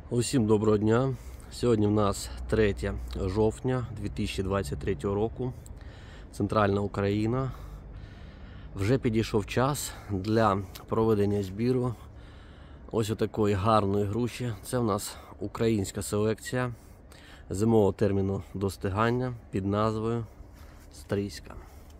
Усім доброго дня! Сьогодні в нас 3 жовтня 2023 року. Центральна Україна. Вже підійшов час для проведення збіру ось такої гарної груші. Це в нас українська селекція зимового терміну достигання під назвою Стрийська.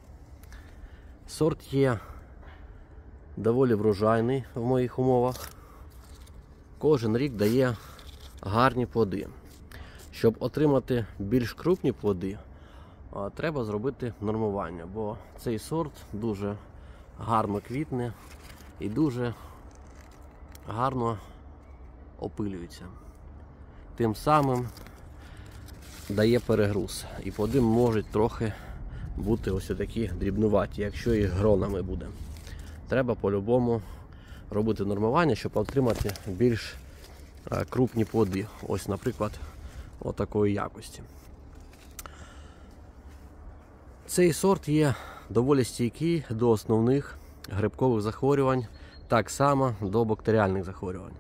Сорт є доволі врожайний в моїх умовах. Кожен рік дає гарні плоди. Щоб отримати більш крупні плоди, треба зробити нормування, бо цей сорт дуже гарно квітне і дуже гарно опилюється. Тим самим дає перегруз. І плоди можуть трохи бути ось такі дрібнуваті, якщо їх гронами буде. Треба по-любому робити нормування, щоб отримати більш крупні плоди. Ось, наприклад, отакої якості. Цей сорт є доволі стійкий до основних грибкових захворювань, так само до бактеріальних захворювань.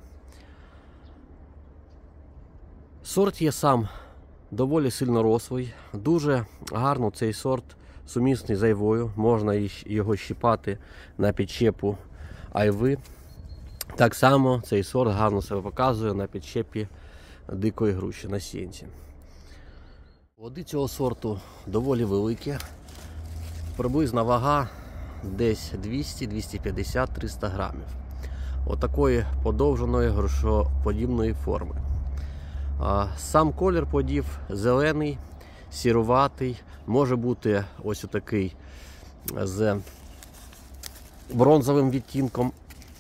Сорт є сам доволі сильно рослий, дуже гарно цей сорт сумісний з айвою, можна його щипати на підчепу айви. Так само цей сорт гарно себе показує на підчепі дикої груші на сіянці. Плоди цього сорту доволі великі, приблизна вага десь 200, 250, 300 грамів. Отакої подовженої грушоподібної форми. Сам колір плодів зелений, сіруватий, може бути ось отакий з бронзовим відтінком.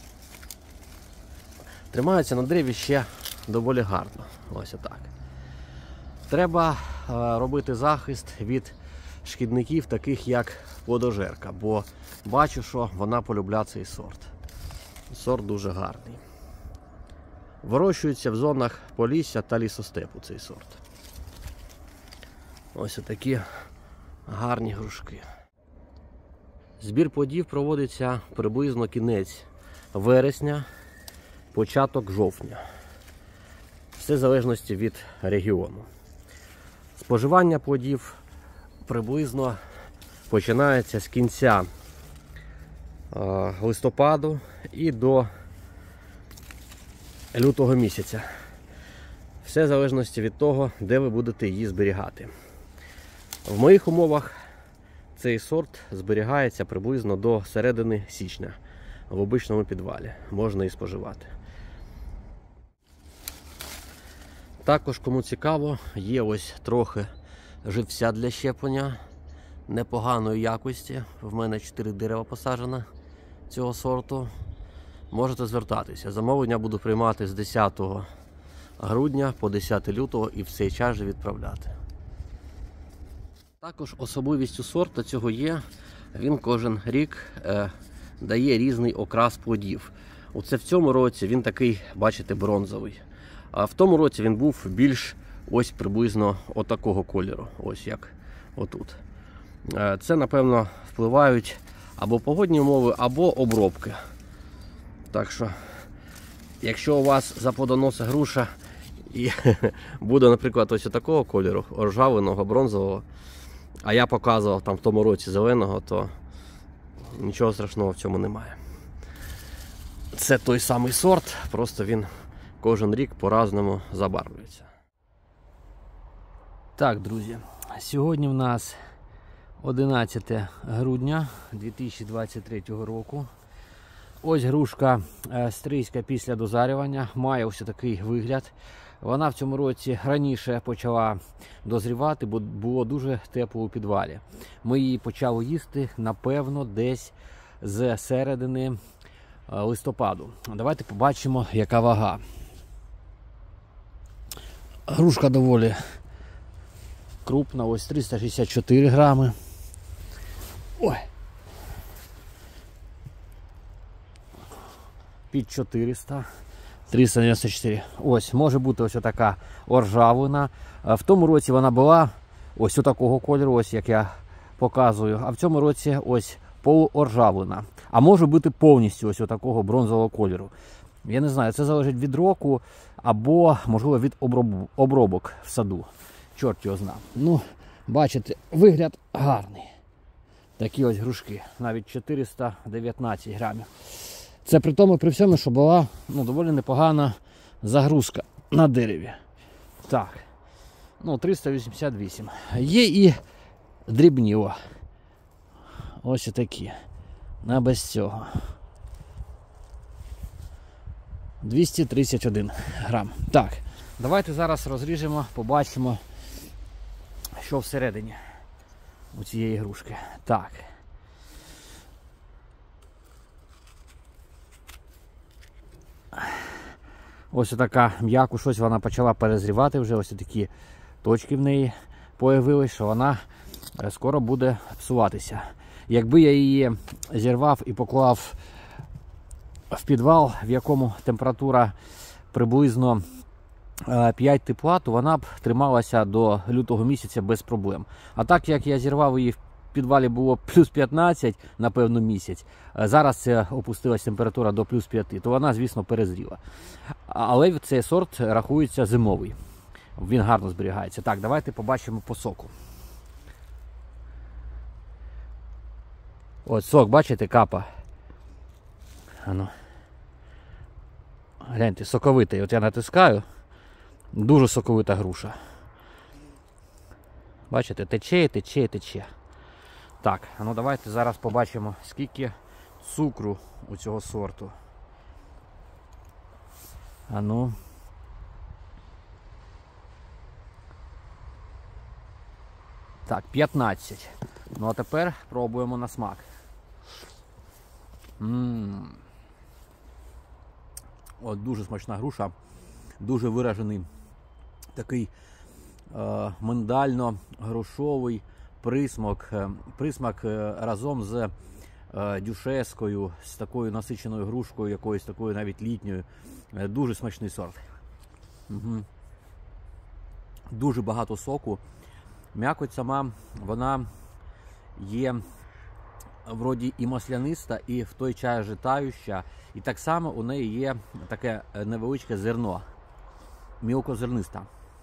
Тримаються на дереві ще доволі гарно. Ось отак. Треба робити захист від шкідників, таких як плодожерка, бо бачу, що вона полюбляє цей сорт. Сорт дуже гарний. Вирощується в зонах Полісся та лісостепу цей сорт. Ось такі гарні грушки. Збір плодів проводиться приблизно кінець вересня, початок жовтня. Все в залежності від регіону. Споживання плодів приблизно починається з кінця листопаду і до лютого місяця. Все в залежності від того, де ви будете її зберігати. В моїх умовах цей сорт зберігається приблизно до середини січня. В обичному підвалі можна і споживати. Також, кому цікаво, є ось трохи живця для щеплення непоганої якості. В мене 4 дерева посаджено цього сорту. Можете звертатися. Замовлення буду приймати з 10 грудня по 10 лютого і в цей час же відправляти. Також особливістю сорту цього є, він кожен рік дає різний окрас плодів. Оце в цьому році він такий, бачите, бронзовий. А в тому році він був більш ось приблизно отакого кольору, ось як отут. Це, напевно, впливають або погодні умови, або обробки. Так що, якщо у вас заплодоносить груша і буде, наприклад, ось такого кольору, ржавеного, бронзового, а я показував там в тому році зеленого, то нічого страшного в цьому немає. Це той самий сорт, просто він кожен рік по-разному забарвлюється. Так, друзі, сьогодні в нас 11 грудня 2023 року. Ось грушка стрийська після дозарювання, має ось такий вигляд. Вона в цьому році раніше почала дозрівати, бо було дуже тепло у підвалі. Ми її почали їсти, напевно, десь з середини листопаду. Давайте побачимо, яка вага. Грушка доволі крупна, ось 364 грами. Ой. Під 400. 394. Ось, може бути ось така оржавина. В тому році вона була ось такого кольору, ось як я показую. А в цьому році ось полуоржавлена. А може бути повністю ось такого бронзового кольору. Я не знаю, це залежить від року або, можливо, від обробок в саду. Чорт його знав. Ну, бачите, вигляд гарний. Такі ось грушки. Навіть 419 грамів. Це при тому, при всьому, що була доволі непогана загрузка на дереві. Так. 388. Є і дрібні. Ось такі. На без цього. 231 грам. Так, давайте зараз розріжемо, побачимо, що всередині у цієї грушки. Так. Ось така м'яку, щось вона почала перезрівати вже, ось такі точки в неї появились, що вона скоро буде псуватися. Якби я її зірвав і поклав в підвал, в якому температура приблизно 5 тепла, то вона б трималася до лютого місяця без проблем. А так як я зірвав її в підвалі було плюс 15, напевно, місяць, зараз це опустилась температура до плюс 5, то вона, звісно, перезріла. Але цей сорт рахується зимовий. Він гарно зберігається. Так, давайте побачимо по соку. От сок, бачите, капа. Гляньте, соковитий. От я натискаю. Дуже соковита груша. Бачите, тече, тече, тече. Так, давайте зараз побачимо, скільки цукру у цього сорту. Так, 15. А тепер пробуємо на смак. От дуже смачна груша. Дуже виражений такий миндально-грушовий присмак разом з дюшескою, з такою насиченою грушкою, якоюсь такою навіть літньою. Дуже смачний сорт. Дуже багато соку. М'якоть сама, вона є вроді і масляниста, і в той час житаюча. І так само у неї є таке невеличке зерно. Мілкозерниста.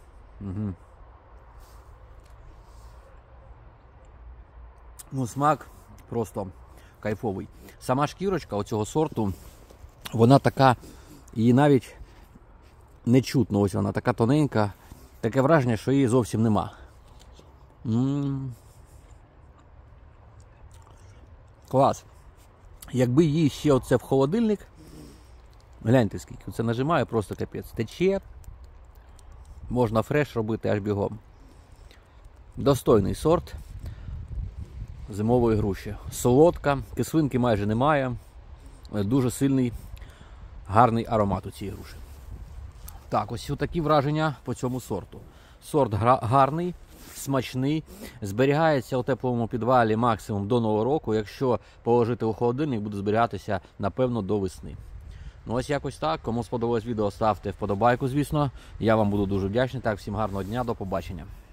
Смак просто кайфовий. Сама шкірочка оцього сорту, вона така, її навіть не чутно, ось вона така тоненька, таке враження, що її зовсім нема. Клас. Якби її ще оце в холодильник, гляньте скільки, це нажимаю, просто капець, тече, можна фреш робити аж бігом. Достойний сорт зимової груші. Солодка, кислинки майже немає, дуже сильний, гарний аромат у цієї груші. Так, ось такі враження по цьому сорту. Сорт гарний, смачний, зберігається у теплому підвалі максимум до Нового року. Якщо положити у холодильник, буде зберігатися, напевно, до весни. Ось якось так. Кому сподобалось відео, ставте вподобайку, звісно. Я вам буду дуже вдячний. Так, всім гарного дня, до побачення.